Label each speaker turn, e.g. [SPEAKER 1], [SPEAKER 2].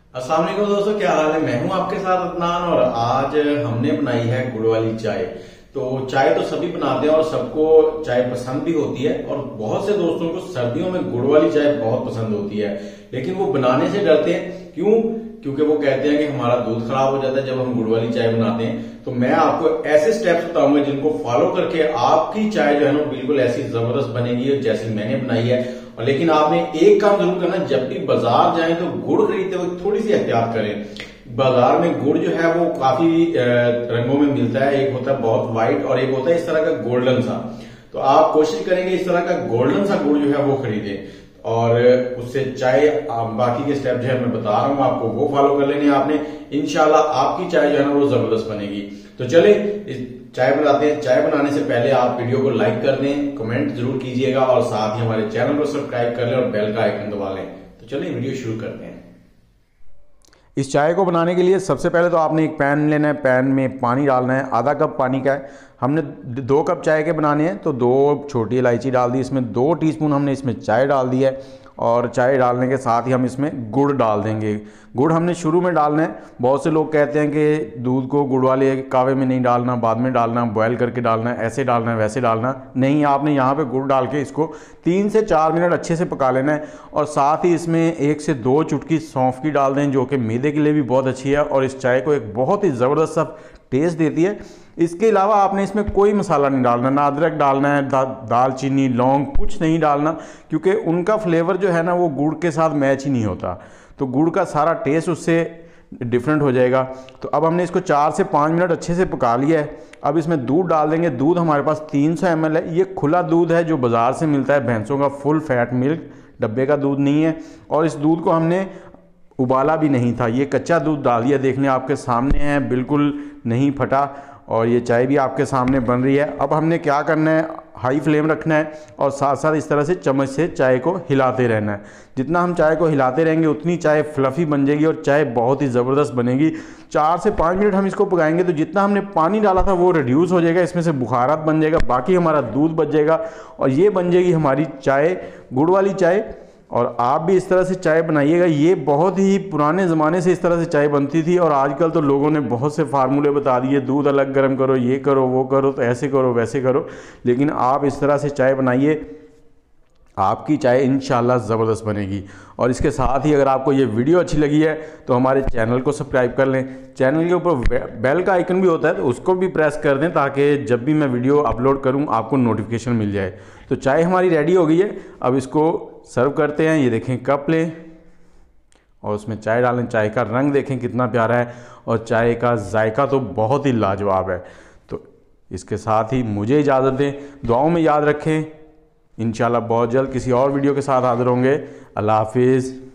[SPEAKER 1] अस्सलाम वालेकुम दोस्तों, क्या हाल है। मैं हूं आपके साथ अदनान और आज हमने बनाई है गुड़ वाली चाय। तो चाय तो सभी बनाते हैं और सबको चाय पसंद भी होती है और बहुत से दोस्तों को सर्दियों में गुड़ वाली चाय बहुत पसंद होती है, लेकिन वो बनाने से डरते हैं। क्यों? क्योंकि वो कहते हैं कि हमारा दूध खराब हो जाता है जब हम गुड़ वाली चाय बनाते हैं। तो मैं आपको ऐसे स्टेप्स बताऊंगा जिनको फॉलो करके आपकी चाय जो है ना बिल्कुल ऐसी जबरदस्त बनेगी जैसी मैंने बनाई है। और लेकिन आपने एक काम जरूर करना, जब भी बाजार जाएं तो गुड़ खरीदते वक्त थोड़ी सी एहतियात करें। बाजार में गुड़ जो है वो काफी रंगों में मिलता है। एक होता है बहुत व्हाइट और एक होता है इस तरह का गोल्डन सा। तो आप कोशिश करेंगे इस तरह का गोल्डन सा गुड़ जो है वो खरीदें और उससे चाय बाकी के स्टेप जो है मैं बता रहा हूं आपको वो फॉलो कर लेने आपने। इंशाल्लाह आपकी चाय जो है ना वो जबरदस्त बनेगी। तो चले चाय बनाते हैं। चाय बनाने से पहले आप वीडियो को लाइक कर दें, कमेंट जरूर कीजिएगा और साथ ही हमारे चैनल को सब्सक्राइब कर लें और बेल का आइकन दबा लें। तो चलिए वीडियो शुरू करते हैं।
[SPEAKER 2] इस चाय को बनाने के लिए सबसे पहले तो आपने एक पैन लेना है। पैन में पानी डालना है, आधा कप पानी का है। हमने 2 कप चाय के बनाने हैं तो 2 छोटी इलायची डाल दी, इसमें 2 टीस्पून हमने इसमें चाय डाल दी है और चाय डालने के साथ ही हम इसमें गुड़ डाल देंगे। गुड़ हमने शुरू में डालना है। बहुत से लोग कहते हैं कि दूध को गुड़ वाले कावे में नहीं डालना, बाद में डालना, बॉयल करके डालना, ऐसे डालना है वैसे डालना नहीं। आपने यहाँ पे गुड़ डाल के इसको 3 से 4 मिनट अच्छे से पका लेना है और साथ ही इसमें 1 से 2 चुटकी सौंफ की डाल दें जो कि मैदे के लिए भी बहुत अच्छी है और इस चाय को एक बहुत ही ज़बरदस्त सा टेस्ट देती है। इसके अलावा आपने इसमें कोई मसाला नहीं डालना, ना अदरक डालना है, दालचीनी, लौंग कुछ नहीं डालना, क्योंकि उनका फ्लेवर जो है ना वो गुड़ के साथ मैच ही नहीं होता। तो गुड़ का सारा टेस्ट उससे डिफरेंट हो जाएगा। तो अब हमने इसको 4 से 5 मिनट अच्छे से पका लिया है। अब इसमें दूध डाल देंगे। दूध हमारे पास 300 ml है। ये खुला दूध है जो बाज़ार से मिलता है, भैंसों का फुल फैट मिल्क, डब्बे का दूध नहीं है। और इस दूध को हमने उबाला भी नहीं था, ये कच्चा दूध डाल दिया। देखने आपके सामने है, बिल्कुल नहीं फटा और ये चाय भी आपके सामने बन रही है। अब हमने क्या करना है, हाई फ्लेम रखना है और साथ साथ इस तरह से चम्मच से चाय को हिलाते रहना है। जितना हम चाय को हिलाते रहेंगे उतनी चाय फ्लफ़ी बन जाएगी और चाय बहुत ही ज़बरदस्त बनेगी। 4 से 5 मिनट हम इसको पकाएंगे तो जितना हमने पानी डाला था वो रिड्यूस हो जाएगा, इसमें से बुखारात बन जाएगा, बाकी हमारा दूध बच जाएगा और ये बन जाएगी हमारी चाय, गुड़ वाली चाय। और आप भी इस तरह से चाय बनाइएगा। ये बहुत ही पुराने ज़माने से इस तरह से चाय बनती थी और आजकल तो लोगों ने बहुत से फार्मूले बता दिए, दूध अलग गर्म करो, ये करो वो करो, तो ऐसे करो वैसे करो। लेकिन आप इस तरह से चाय बनाइए, आपकी चाय इंशाल्लाह ज़बरदस्त बनेगी। और इसके साथ ही अगर आपको ये वीडियो अच्छी लगी है तो हमारे चैनल को सब्सक्राइब कर लें। चैनल के ऊपर बेल का आइकन भी होता है तो उसको भी प्रेस कर दें ताकि जब भी मैं वीडियो अपलोड करूं आपको नोटिफिकेशन मिल जाए। तो चाय हमारी रेडी हो गई है। अब इसको सर्व करते हैं। ये देखें कप लें और उसमें चाय डालें। चाय का रंग देखें कितना प्यारा है और चाय का जायका तो बहुत ही लाजवाब है। तो इसके साथ ही मुझे इजाज़त दें, दुआओं में याद रखें। इंशाल्लाह बहुत जल्द किसी और वीडियो के साथ हाजिर होंगे। अल्लाह हाफिज़।